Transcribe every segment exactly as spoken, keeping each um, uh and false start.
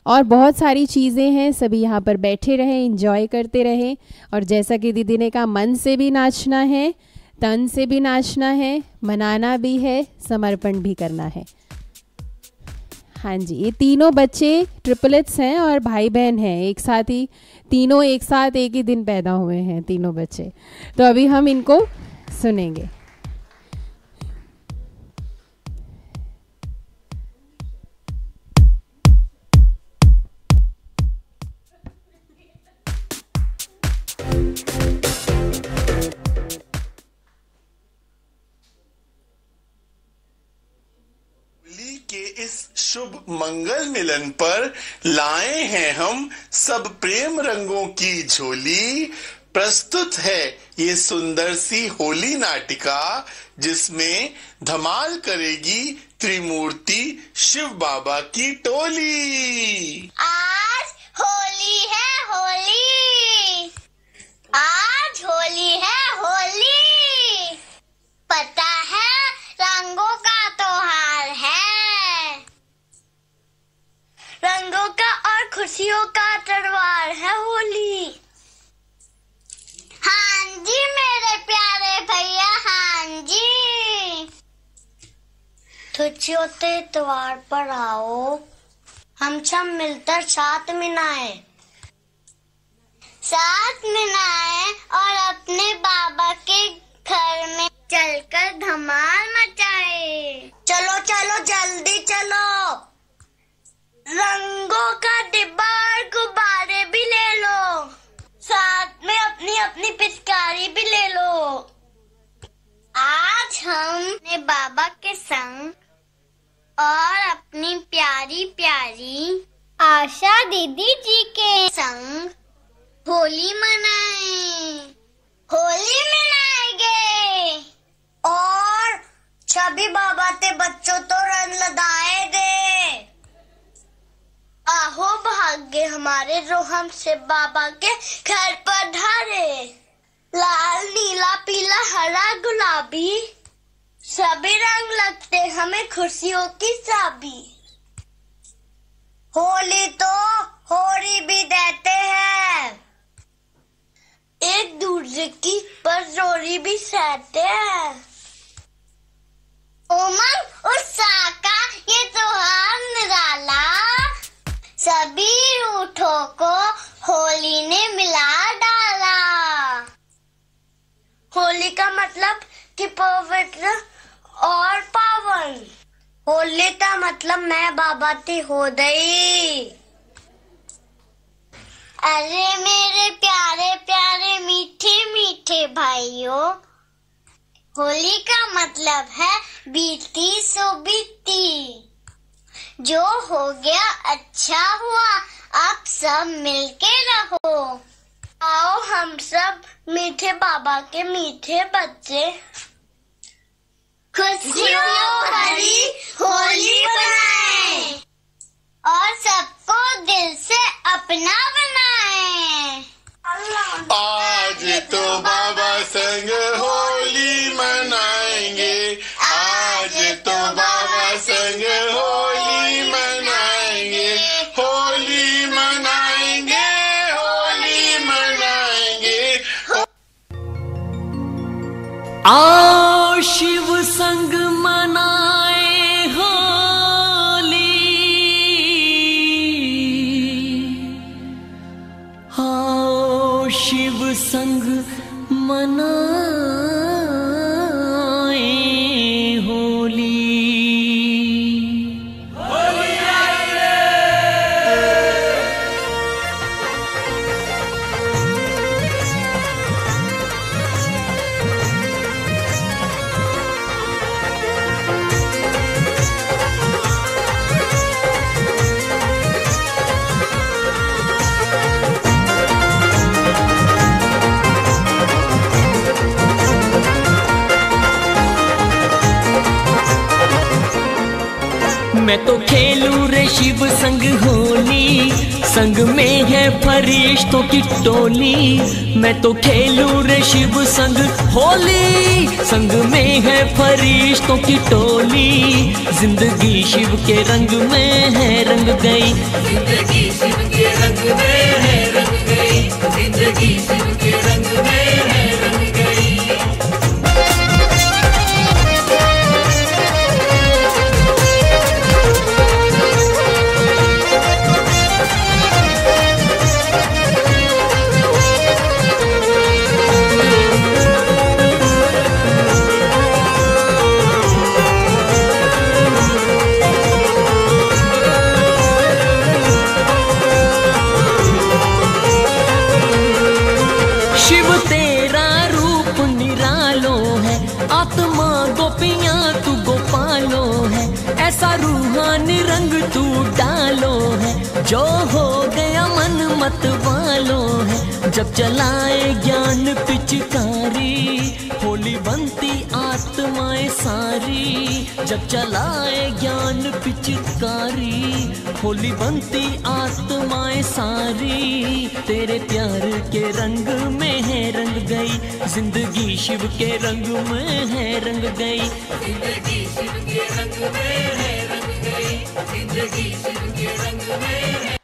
और बहुत सारी चीज़ें हैं। सभी यहाँ पर बैठे रहें, एंजॉय करते रहें। और जैसा कि दीदी ने कहा, मन से भी नाचना है, तन से भी नाचना है, मनाना भी है, समर्पण भी करना है। हाँ जी, ये तीनों बच्चे ट्रिपलेट्स हैं और भाई बहन हैं, एक साथ ही, तीनों एक साथ एक ही दिन पैदा हुए हैं तीनों बच्चे। तो अभी हम इनको सुनेंगे। के इस शुभ मंगल मिलन पर लाए हैं हम सब प्रेम रंगों की झोली। प्रस्तुत है ये सुंदर सी होली नाटिका, जिसमें धमाल करेगी त्रिमूर्ति शिव बाबा की टोली। आज होली है होली, आज होली है होली, पता है रंगों का त्योहार है, रंगों का और खुशियों का त्योहार है होली। हाँ जी मेरे प्यारे भैया, हाँ जी। तो चौथे त्योहार पर आओ, हम सब मिलकर साथ मनाए, साथ मनाए और अपने बाबा के घर में चलकर धमाल मचाए। चलो चलो जल्दी चलो, रंगों का डिब्बा और गुब्बारे भी ले लो, साथ में अपनी अपनी पिचकारी भी ले लो। आज हम अपने बाबा के संग और अपनी प्यारी प्यारी आशा दीदी जी के संग होली मनाएं, होली मनाएंगे और सभी बाबा के बच्चों तो रंग लगाए दे। आहो भाग्य हमारे जो हमसे बाबा के घर पर ढारे, लाल नीला पीला हरा गुलाबी सभी रंग लगते हमें खुशियों की चाबी। होली तो होली भी देते हैं, एक दूसरे की पर जोड़ी भी सहते हैं। उमंग उत्साह का ये त्योहार निराला, सभी रूठों को होली ने मिला डाला। होली का मतलब कि पवित्र और पावन, होली का मतलब मैं बाबा की हो गई। अरे मेरे प्यारे प्यारे मीठे मीठे भाइयों, होली का मतलब है बीती सो बीती, जो हो गया अच्छा हुआ, अब सब मिलके रहो। आओ हम सब मीठे बाबा के मीठे बच्चे खुशियों भरी होली बनाएं और सबको दिल से अपना बनाएं। आज तो बाबा संग होली मनाएंगे, आज तो बाबा संग होली मनाएंगे, होली मनाएंगे, होली मनाएंगे। आओ शिव संग मनाए होली, आओ शिव संग मनाए होली। मैं तो खेलूं रे शिव संग होली, संग में है फरिश्तों की टोली। मैं तो खेलूं रे शिव संग होली, संग में है फरिश्तों की टोली। जिंदगी शिव के रंग में है रंग गई, जिंदगी जो हो गया मन मत वालों है जब चलाए ज्ञान पिचकारी। होली बनती आत्माएं सारी जब चलाए ज्ञान पिचकारी। होली बनती आत्माएं सारी तेरे प्यार के रंग में है रंग गई। जिंदगी शिव के रंग में है रंग गई। जिंदगी शिव के रंग में है रंग गई। जिंदगी शिव के रंग में है।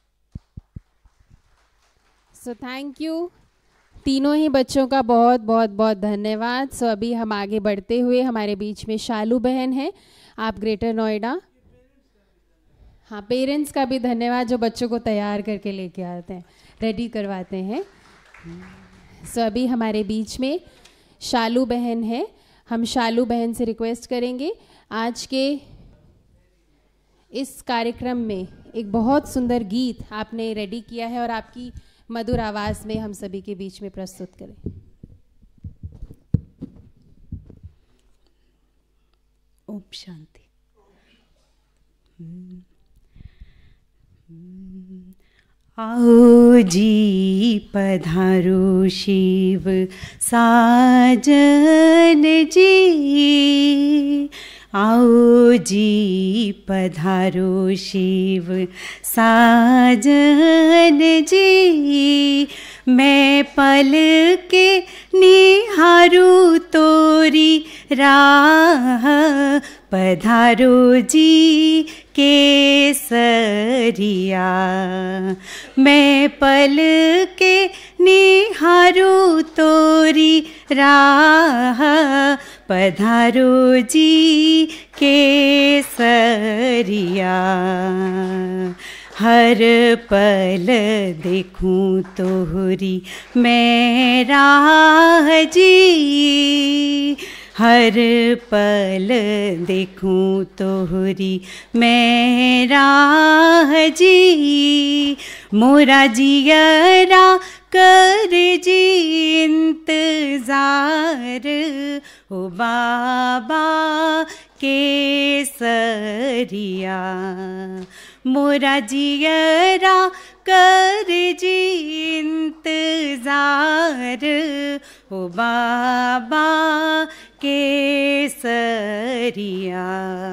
सो थैंक यू तीनों ही बच्चों का बहुत बहुत बहुत धन्यवाद। सो so, अभी हम आगे बढ़ते हुए हमारे बीच में शालू बहन है, आप ग्रेटर नोएडा। हाँ, पेरेंट्स का भी धन्यवाद जो बच्चों को तैयार करके लेके आते हैं, रेडी करवाते हैं। सो so, अभी हमारे बीच में शालू बहन है। हम शालू बहन से रिक्वेस्ट करेंगे आज के इस कार्यक्रम में एक बहुत सुंदर गीत आपने रेडी किया है और आपकी मधुर आवाज में हम सभी के बीच में प्रस्तुत करें। ओम शांति। आओ जी पधारो शिव साजन जी। आओ जी पधारो शिव साजन जी। मैं पल के निहारू तोरी राह। पधारो जी केसरिया। मैं पल के निहारू तोरी राह। पधारो जी केसरिया। हर पल देखूं तोहरी मैं राह जी। हर पल देखूं तोहरी मैं राह जी। मोरा जियरा कर जी इंतजार। ओ बाबा केसरिया। मोरा जियरा कर जी इंतजार। ओ बाबा केसरिया।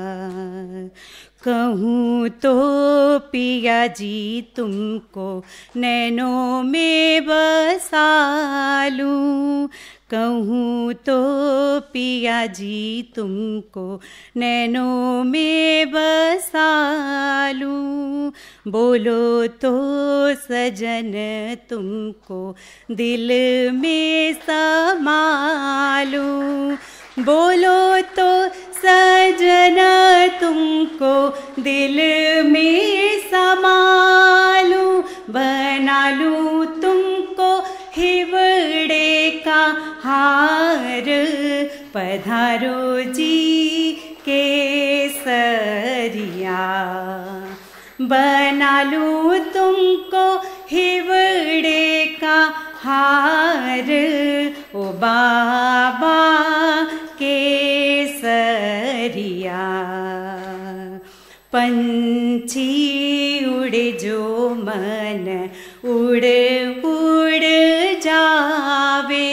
कहूँ तो पिया जी तुमको नैनों में बसा लूँ। कहूँ तो पिया जी तुमको नैनों में बसा लूँ। बोलो तो सजन तुमको दिल में समा लूँ। बोलो तो सजन तुमको दिल में समा लूँ। बना लूँ तुमको हिवड़े का हार। पधारो जी केसरिया। बना लूँ तुमको हिवड़े का हार। ओ बाबा केसरिया। पंछी उड़े जो मन उड़ उड़ जावे।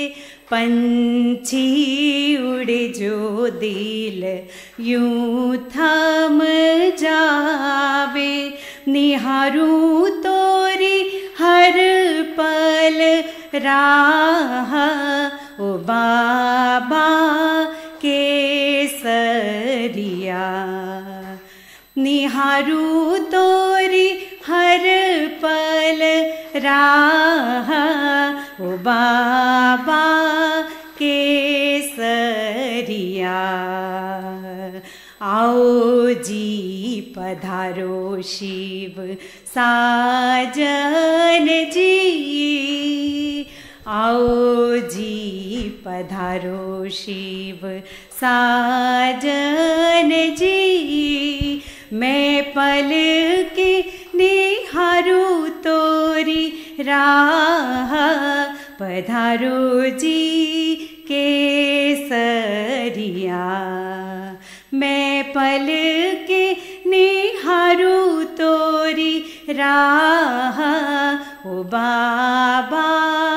पंछी उड़े जो दिल यूं थम जावे। निहारूं तोरी हर पल राह। ओ बाबा केसरिया। निहारूं तोरी हर पल राह। ओ बाबा केसरिया। आओ जी पधारो शिव साजन जी। आओ जी पधारो शिव साजन जी। मैं पल के निहारू तोरी राह। पधारो जी केसरिया। मैं पल के निहारू तोरी राह ओ बाबा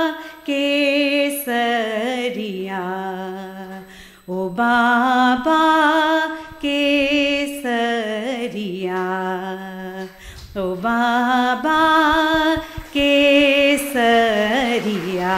केसरिया ओ बाबा केसरिया ओ बाबा केसरिया।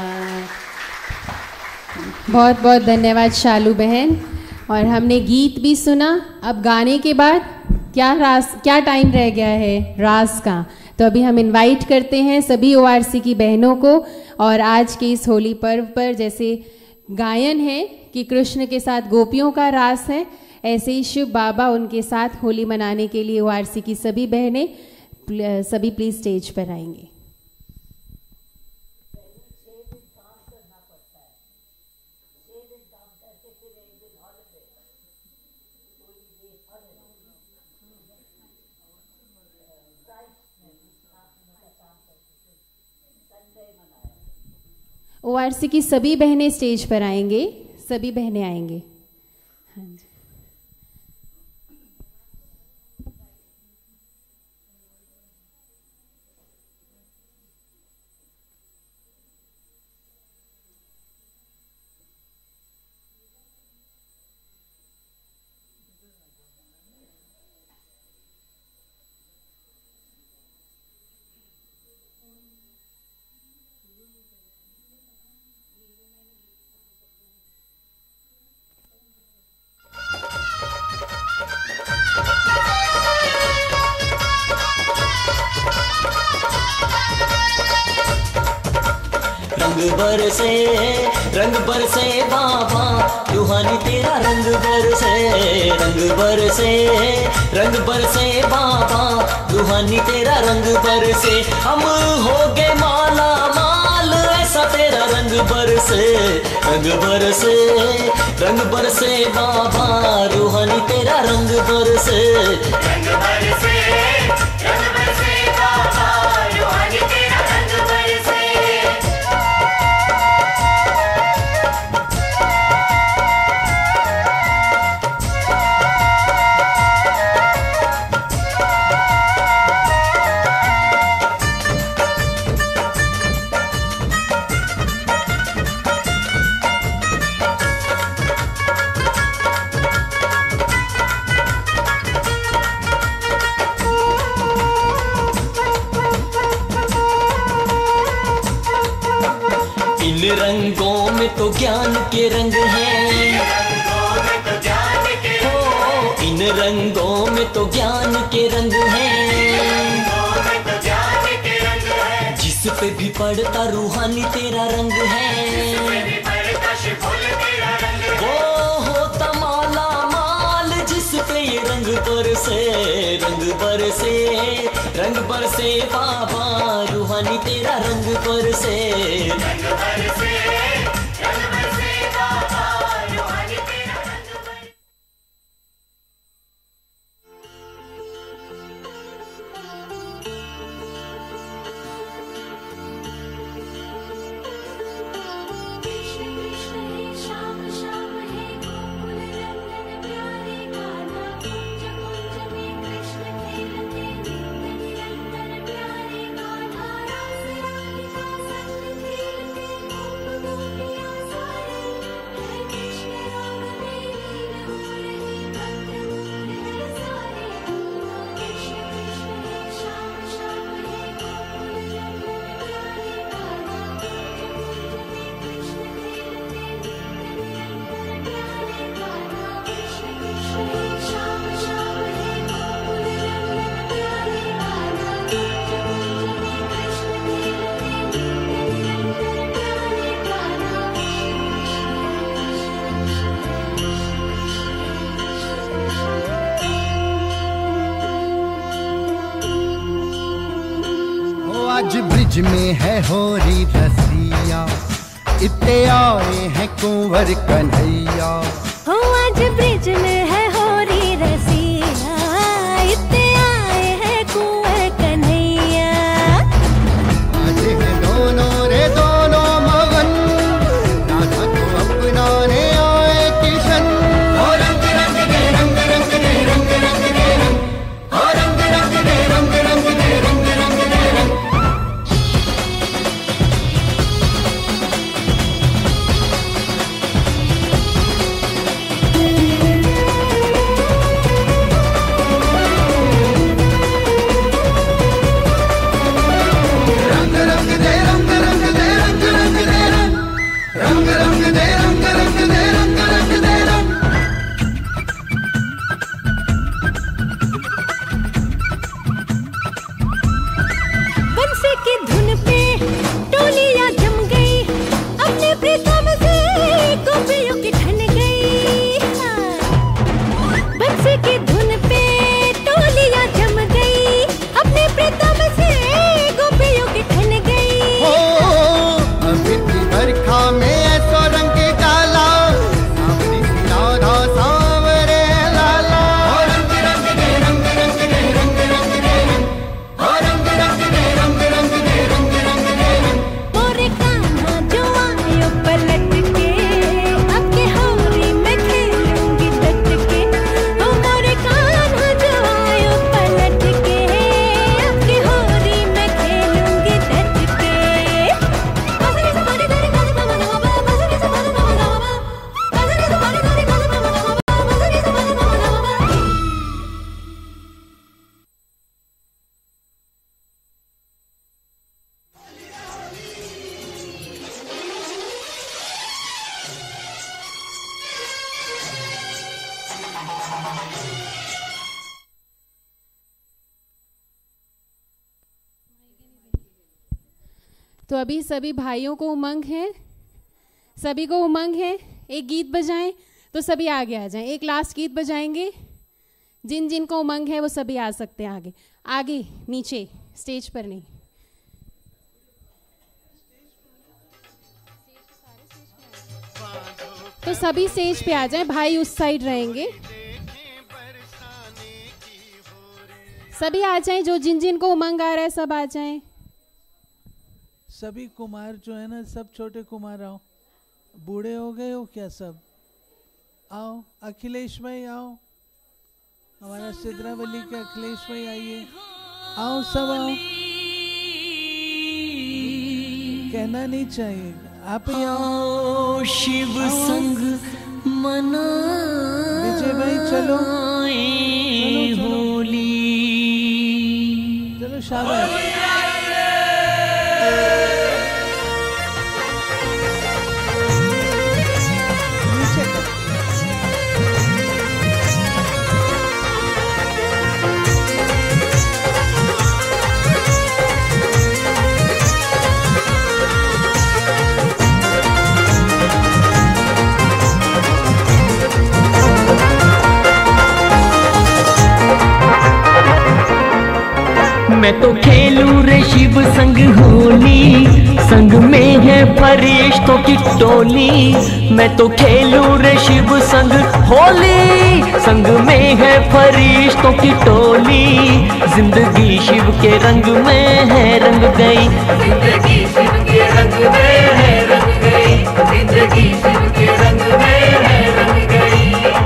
बहुत बहुत धन्यवाद शालू बहन। और हमने गीत भी सुना। अब गाने के बाद क्या रास क्या टाइम रह गया है रास का, तो अभी हम इनवाइट करते हैं सभी ओआरसी की बहनों को। और आज के इस होली पर्व पर जैसे गायन है कि कृष्ण के साथ गोपियों का रास है, ऐसे ही शिव बाबा उनके साथ होली मनाने के लिए ओआरसी की सभी बहनें सभी प्लीज स्टेज पर आएंगे। ओआरसी की सभी बहनें स्टेज पर आएंगे, सभी बहनें आएंगे। हाँ जी। रंग बरसे रंग बरसे बाबा रूहानी तेरा रंग बरसे, रंग बरसे रंग बरसे बाबा रूहानी तेरा रंग बरसे। हम हो गए माला माल ऐसा तेरा रंग बरसे, रंग बरसे रंग बरसे बाबा रूहानी तेरा रंग बरसे, रंग बरसे रंग बरसे बाबा रूहानी तेरा रंग बरसे। इन रंगों में तो ज्ञान के रंग हैं, हो इन रंगों में तो ज्ञान के रंग हैं, जिस पे भी पड़ता रूहानी तेरा रंग है, वो होता माला माल जिस पे ये रंग बरसे, रंग बरसे रंग बरसे बाबा रूहानी तेरा रंग बरसे, रंग बरसे रंग बरसे बाबा रूहानी तेरा रंग बरसे। आज ब्रिज में है होरी रसिया, इतने आए हैं कुंवर कन्हैया। हो आज ब्रिज में है होरी रसिया, इतने आए हैं कुंवर कन्हैया। आज है दोनों रे दोनों मगन, राधा को अपनाने आए किशन। हो रंग रंग दे रंग रंग दे रंग रंग दे रंग, हो रंग रंग दे रंग रंग दे रंग। तो अभी सभी भाइयों को उमंग है, सभी को उमंग है। एक गीत बजाएं तो सभी आगे आ जाएं। एक लास्ट गीत बजाएंगे, जिन जिन को उमंग है वो सभी आ सकते हैं आगे। आगे नीचे, स्टेज पर नहीं। तो सभी स्टेज पे आ जाएं, भाई उस साइड रहेंगे। सभी आ जाएं, जो जिन जिन को उमंग आ रहा है सब आ जाएं। सभी कुमार जो है ना, सब छोटे कुमार आओ। बूढ़े हो गए हो क्या सब? आओ। अखिलेश भाई आओ, हमारा सिद्रावली के अखिलेश भाई आइए। आओ सब आओ, कहना नहीं चाहिए, आप ही आओ। शिव संग मना विजय भाई चलो, चलो, होली। चलो शाबाश। मैं तो खेलूं रे शिव संग होली, संग में है फरिश्तों की टोली। मैं तो खेलूं रे शिव संग होली, संग में है फरिश्तों की टोली। जिंदगी शिव के रंग में है रंग गई, जिंदगी शिव के रंग में है रंग गई, जिंदगी शिव के रंग में है रंग गई।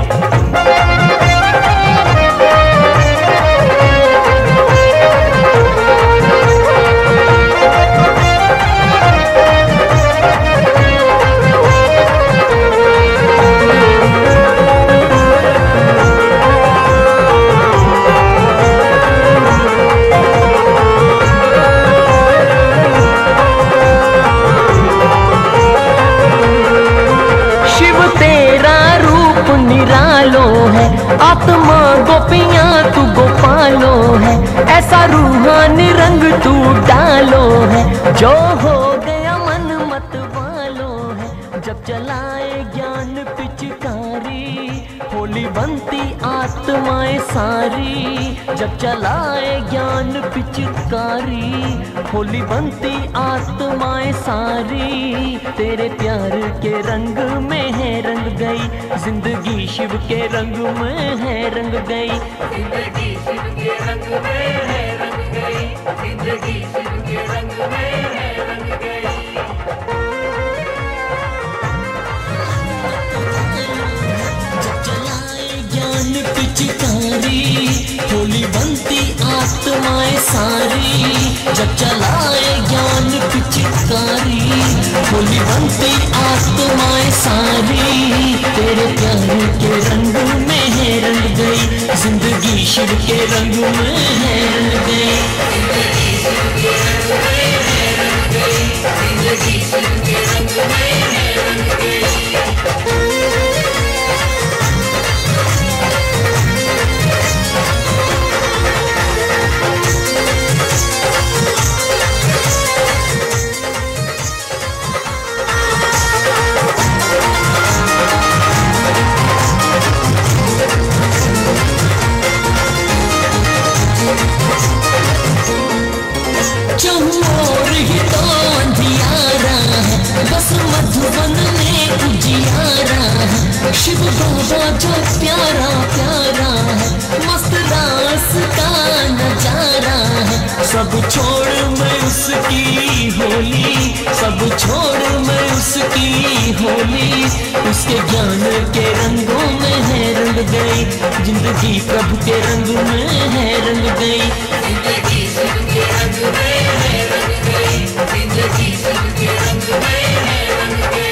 आत्मा गोपियाँ तू गोपालो है, ऐसा रूहानी रंग तू डालो है। जो हो गया मन मत वालो है, जब चलाए ज्ञान पिचकारी। होली बनती आत्माएं सारी, जब चलाए ज्ञान पिचकारी। होली बनती आत्माएं सारी, तेरे प्यार के रंग में है रंग गई। जिंदगी शिव के रंग में है रंग गई, जिंदगी शिव के रंग में है रंग गई, जिंदगी शिव के रंग में है रंग गई। पिचकारी होली बनती आत्माएं सारी, जब चलाए ज्ञान पिचकारी। होली बनती आत्माएं सारी, तेरे प्यार के रंग में है रंग गई। जिंदगी शिव के रंग में है रंग गई, जिंदगी शिव के रंग में है रंग गई, जिंदगी शिव के रंग में है रंग गई। चहुओर ही तो अंधियारा है, बस मधुबन में उजियारा है। शिव बाबा जो प्यारा प्यारा है, मस्त रास का नजारा है। सब छोड़ मैं उसकी होली, सब छोड़ मैं उसकी होली। उसके ज्ञान के रंगों में है रंग गई, जिंदगी प्रभु के रंग में है रंग गई। जिंदगी शिव के रंग में है रंग गई, जिंदगी शिव के रंग में है रंग गई।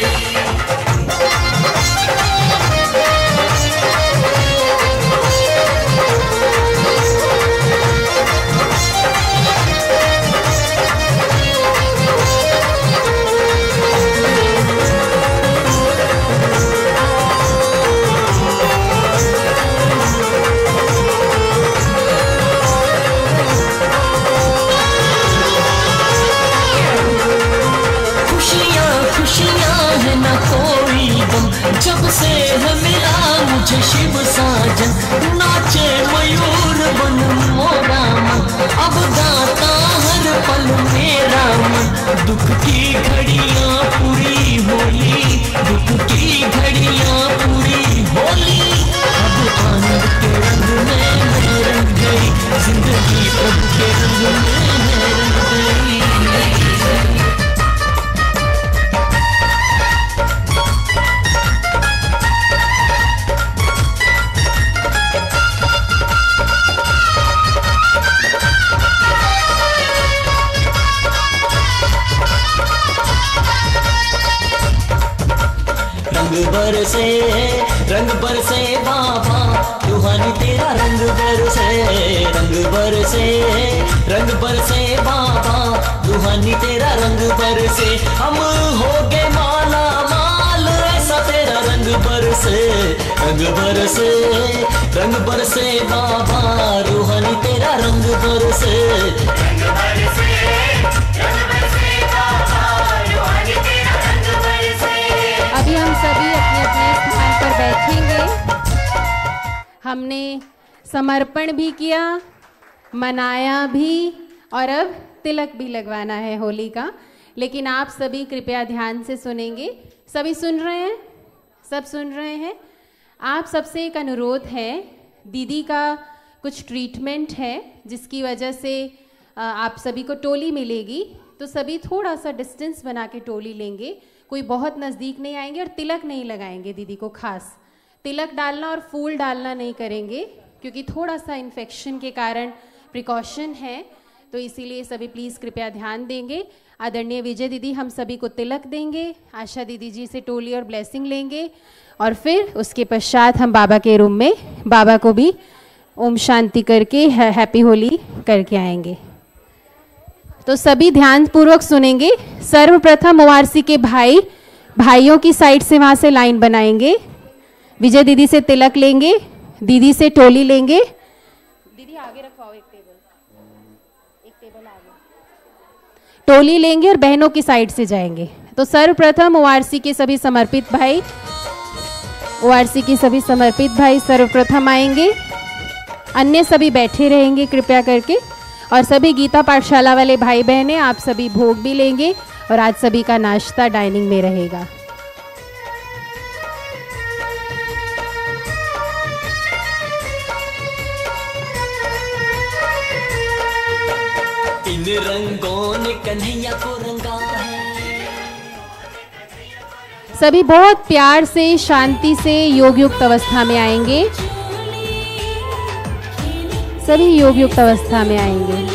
बरसे रंग बरसे बाबा रूहानी तेरा रंग बरसे रंग बरसे रंग बरसे बाबा रूहानी तेरा रंग बरसे हम हो गए माला माल ऐसा तेरा रंग बरसे रंग बरसे रंग बरसे बाबा रूहानी तेरा रंग बरसे रंग बरसे रंग बरसे बाबा रूहानी तेरा रंग बरसे। अभी हम सभी अपने अपने स्थान पर बैठेंगे। हमने समर्पण भी किया, मनाया भी और अब तिलक भी लगवाना है होली का। लेकिन आप सभी कृपया ध्यान से सुनेंगे। सभी सुन रहे हैं? सब सुन रहे हैं? आप सबसे एक अनुरोध है, दीदी का कुछ ट्रीटमेंट है जिसकी वजह से आप सभी को टोली मिलेगी, तो सभी थोड़ा सा डिस्टेंस बना के टोली लेंगे। कोई बहुत नज़दीक नहीं आएंगे और तिलक नहीं लगाएंगे दीदी को। खास तिलक डालना और फूल डालना नहीं करेंगे क्योंकि थोड़ा सा इन्फेक्शन के कारण प्रिकॉशन है, तो इसीलिए सभी प्लीज़ कृपया ध्यान देंगे। आदरणीय विजय दीदी हम सभी को तिलक देंगे, आशा दीदी जी से टोली और ब्लेसिंग लेंगे और फिर उसके पश्चात हम बाबा के रूम में बाबा को भी ओम शांति करके हैप्पी होली करके आएंगे। तो सभी ध्यानपूर्वक सुनेंगे। सर्वप्रथम ओआरसी के भाई भाइयों की साइड से वहाँ से लाइन बनाएंगे। विजय दीदी से तिलक लेंगे, दीदी से टोली लेंगे। दीदी आगे रखवाओ एक टेबल, एक टेबल आगे। टोली लेंगे और बहनों की साइड से जाएंगे। तो सर्वप्रथम ओआरसी के सभी समर्पित भाई ओआरसी के सभी समर्पित भाई सर्वप्रथम आएंगे। अन्य सभी बैठे रहेंगे कृपया करके। और सभी गीता पाठशाला वाले भाई बहनें आप सभी भोग भी लेंगे और आज सभी का नाश्ता डाइनिंग में रहेगा। इन रंगों ने कन्हैया को रंगा है। सभी बहुत प्यार से शांति से योग युक्त अवस्था में आएंगे। सभी योग युक्त अवस्था में आएंगे।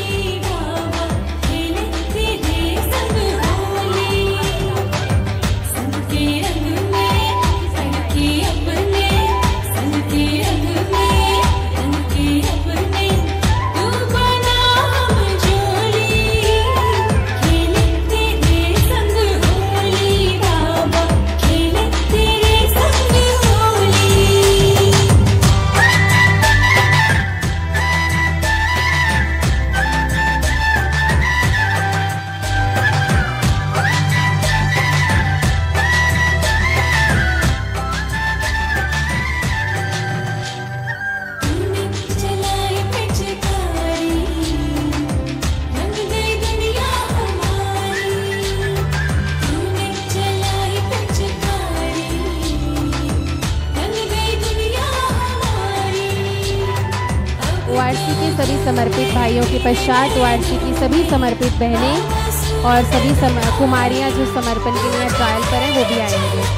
ओआरसी के सभी समर्पित भाइयों के पश्चात ओआरसी की सभी समर्पित बहनें और सभी सम, कुमारियां जो समर्पण के लिए ट्रायल पर हैं वो भी आएंगे।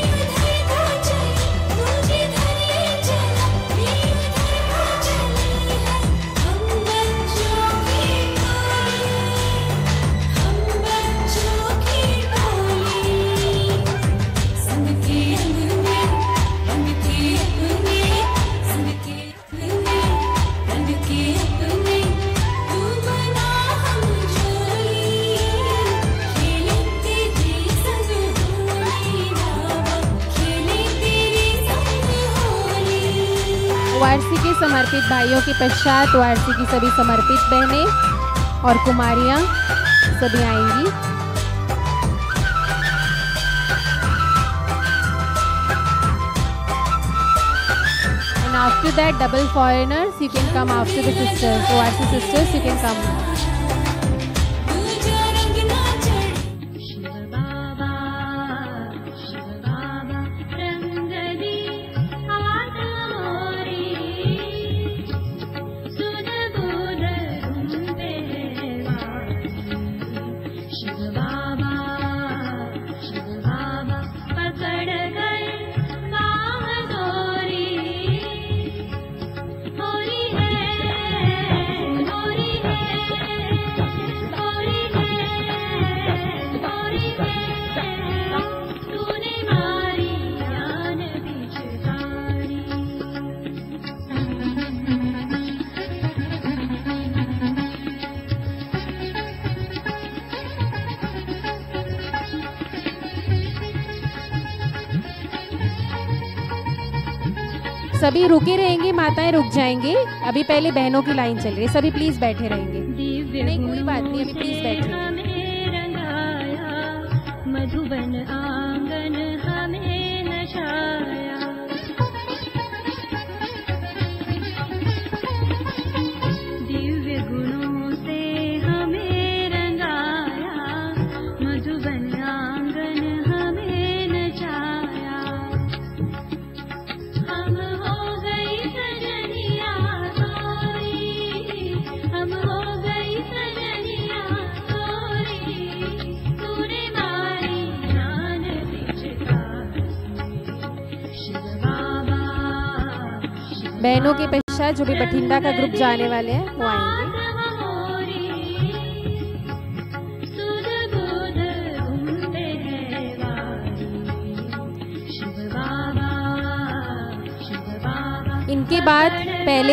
ओआरसी के समर्पित भाइयों के पश्चात ओआरसी की सभी समर्पित बहनें और कुमारियां सभी आएंगी। And after that, double foreigners, you can come after the sisters. O R C sisters, you can come. Holi है सभी रुके रहेंगे, माताएं रुक जाएंगे। अभी पहले बहनों की लाइन चल रही है, सभी प्लीज बैठे रहेंगे। नहीं कोई बात नहीं, अभी प्लीज बैठे। मधुबन आंगन हमें नचाया, दिव्य गुणों से हमें रंगाया, मधुबन आंगन हमें नचाया। हम हो गई सजनिया तोरी, हम हो गई सजनिया तोरी, तूने मारी जान बिचका शिव बाबा। बहनों के पश्चात जो भी बठिंडा का ग्रुप जाने वाले हैं वो आएंगे। इनके बाद पहले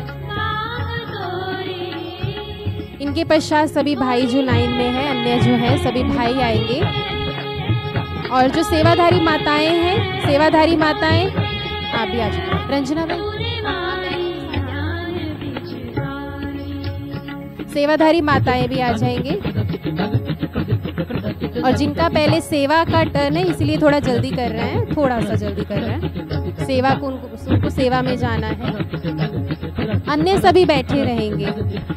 इनके पश्चात सभी भाई जो लाइन में है, अन्य जो है सभी भाई आएंगे। और जो सेवाधारी माताएं हैं, सेवाधारी माताएं आप भी आ जाओ। रंजना भाई, सेवाधारी माताएं भी आ जाएंगे। और जिनका पहले सेवा का टर्न है इसलिए थोड़ा जल्दी कर रहे हैं, थोड़ा सा जल्दी कर रहे हैं। सेवा को उनको, उनको सेवा में जाना है। अन्य सभी बैठे रहेंगे।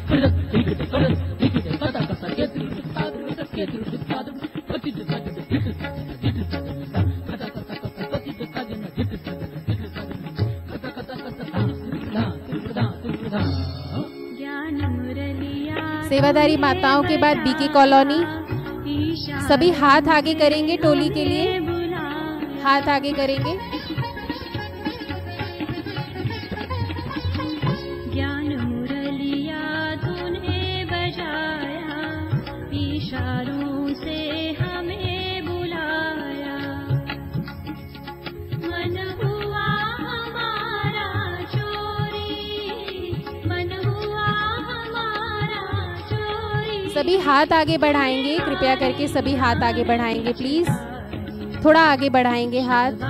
सेवाधारी माताओं के बाद बीके कॉलोनी, सभी हाथ आगे करेंगे टोली के लिए, हाथ आगे करेंगे। ज्ञान मुरलिया तूने बजाया, इशारों से हमें बुलाया, मन हुआ हमारा चोरी, मन हुआ हमारा चोरी। सभी हाथ आगे बढ़ाएंगे, कृपया करके सभी हाथ आगे बढ़ाएंगे प्लीज, थोड़ा आगे बढ़ाएंगे हाथ।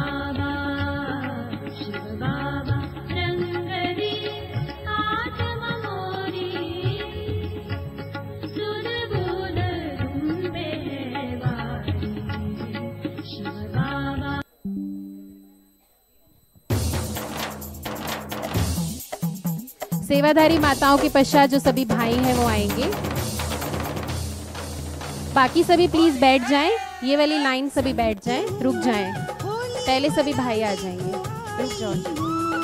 सेवाधारी माताओं के पश्चात जो सभी भाई हैं वो आएंगे। बाकी सभी प्लीज बैठ जाएं, ये वाली लाइन सभी बैठ जाएं, रुक जाएं। पहले सभी भाई आ जाएंगे, रुक जाओ।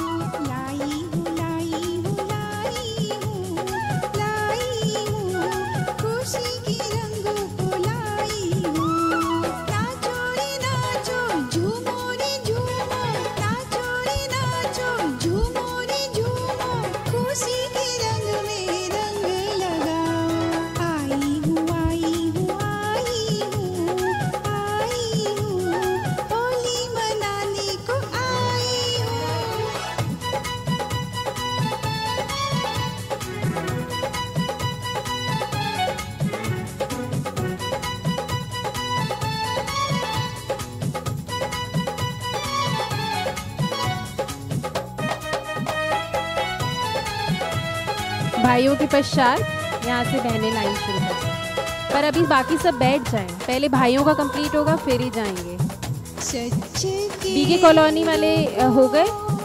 भाइयों के पश्चात यहाँ से बहनें लाइन शुरू कर, पर अभी बाकी सब बैठ जाएं। पहले भाइयों का कंप्लीट होगा फिर ही जाएंगे। बीके कॉलोनी वाले हो गए।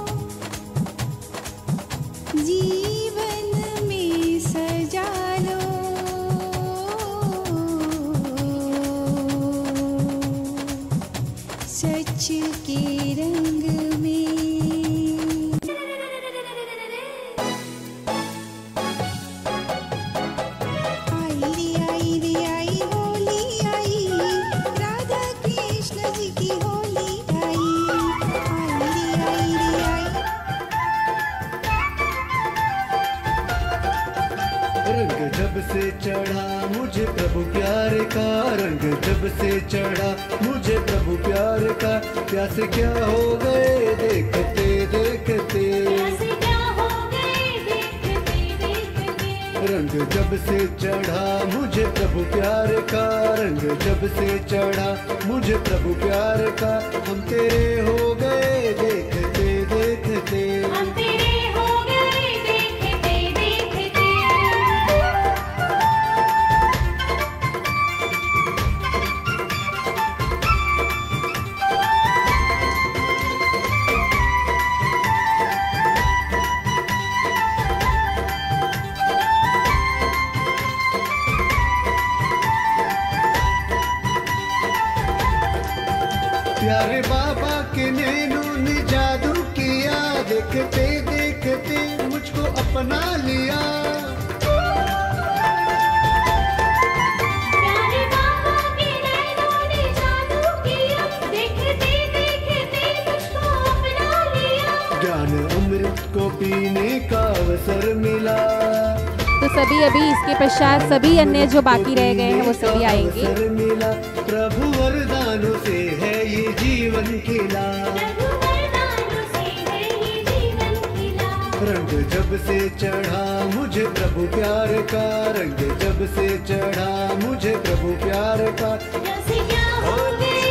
जीवन में सजा लो सच के रंग में। रंग जब से चढ़ा मुझे प्रभु प्यार का, रंग जब से चढ़ा मुझे प्रभु प्यार का, प्यास क्या हो गए देखते देखते, रंग जब से चढ़ा मुझे प्रभु प्यार का, रंग जब से चढ़ा मुझे प्रभु प्यार का, हम तेरे हो गए देखते देखते। प्यारे बाबा के नैनों ने जादू किया, देखते देखते मुझको अपना लिया। प्यारे बाबा के नैनों ने जादू किया, देखते देखते मुझको अपना लिया। ज्ञान अमृत को पीने का अवसर मिला, तो सभी अभी इसके पश्चात सभी अन्य जो बाकी रह गए हैं वो सभी आएंगे। अवसर मिला, प्रभु वरदानों से है ये जीवन खिला। प्रभु वरदानों से है ये जीवन खिला। रंग जब से चढ़ा मुझे प्रभु प्यार का, रंग जब से चढ़ा मुझे प्रभु प्यार का। जैसे क्या हो गया